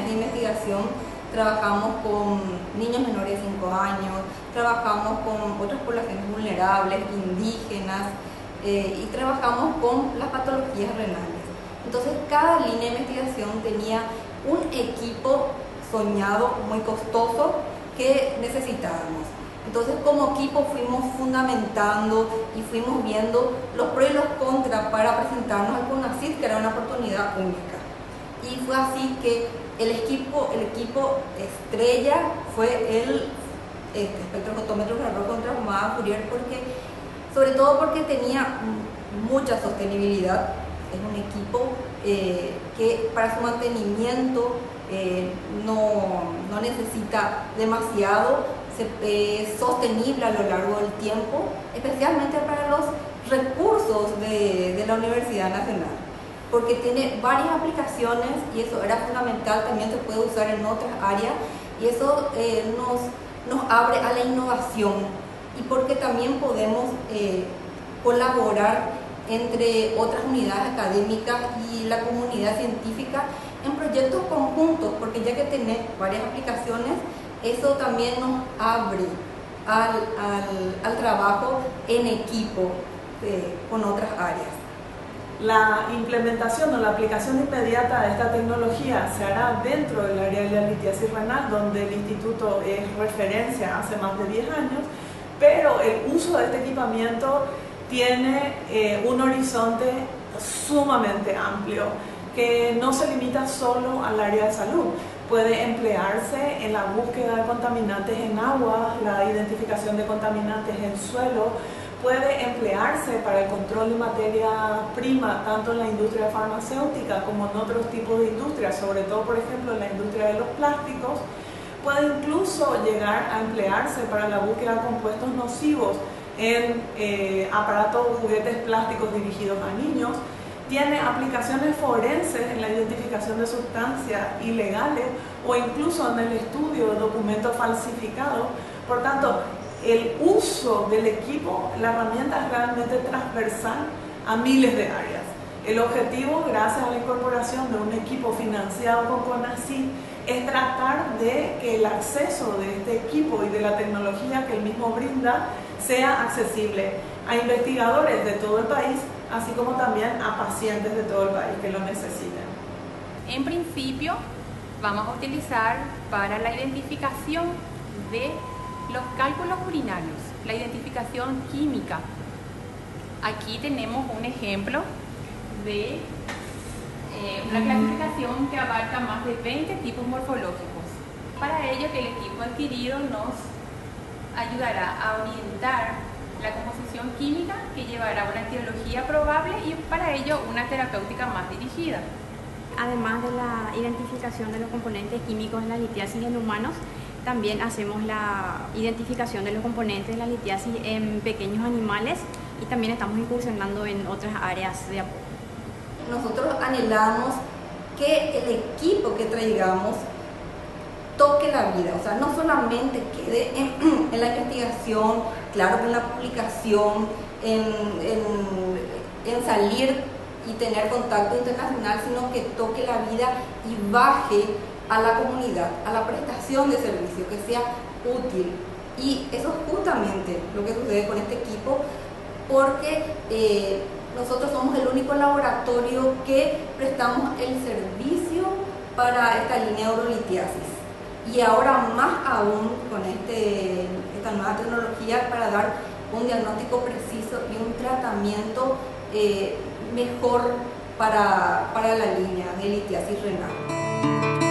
líneas de investigación trabajamos con niños menores de 5 años, trabajamos con otras poblaciones vulnerables, indígenas, y trabajamos con las patologías renales. Entonces cada línea de investigación tenía un equipo soñado muy costoso que necesitábamos. Entonces como equipo fuimos fundamentando y fuimos viendo los pros y los contras para presentarnos al CONACYT, que era una oportunidad única. Y fue así que el equipo estrella fue el espectrofotómetro infrarrojo transformada Fourier, sobre todo porque tenía mucha sostenibilidad. Es un equipo que para su mantenimiento no necesita demasiado, es sostenible a lo largo del tiempo, especialmente para los recursos de la Universidad Nacional, porque tiene varias aplicaciones y eso era fundamental. También se puede usar en otras áreas y eso nos abre a la innovación, y porque también podemos colaborar entre otras unidades académicas y la comunidad científica en proyectos conjuntos, porque ya que tenés varias aplicaciones, eso también nos abre al trabajo en equipo con otras áreas. La implementación o la aplicación inmediata de esta tecnología se hará dentro del área de la litiasis renal, donde el instituto es referencia hace más de 10 años, pero el uso de este equipamiento tiene un horizonte sumamente amplio, que no se limita solo al área de salud. Puede emplearse en la búsqueda de contaminantes en agua, la identificación de contaminantes en suelo, puede emplearse para el control de materia prima, tanto en la industria farmacéutica como en otros tipos de industrias, sobre todo, por ejemplo, en la industria de los plásticos. Puede incluso llegar a emplearse para la búsqueda de compuestos nocivos en aparatos o juguetes plásticos dirigidos a niños. Tiene aplicaciones forenses en la identificación de sustancias ilegales o incluso en el estudio de documentos falsificados. Por tanto, el uso del equipo, la herramienta es realmente transversal a miles de áreas. El objetivo, gracias a la incorporación de un equipo financiado con CONACYT, es tratar de que el acceso de este equipo y de la tecnología que el mismo brinda sea accesible a investigadores de todo el país, así como también a pacientes de todo el país que lo necesiten. En principio, vamos a utilizar para la identificación de los cálculos urinarios, la identificación química. Aquí tenemos un ejemplo de una clasificación que abarca más de 20 tipos morfológicos. Para ello, que el equipo adquirido nos ayudará a orientar la composición química que llevará a una etiología probable y para ello una terapéutica más dirigida. Además de la identificación de los componentes químicos en la litiasis en humanos, también hacemos la identificación de los componentes de la litiasis en pequeños animales y también estamos incursionando en otras áreas de apoyo. Nosotros anhelamos que el equipo que traigamos toque la vida, o sea, no solamente quede en la investigación, claro, en la publicación, en salir y tener contacto internacional, sino que toque la vida y baje a la comunidad, a la prestación de servicio, que sea útil. Y eso es justamente lo que sucede con este equipo, porque nosotros somos el único laboratorio que prestamos el servicio para esta línea de urolitiasis. Y ahora más aún con esta nueva tecnología para dar un diagnóstico preciso y un tratamiento mejor para la línea de litiasis renal.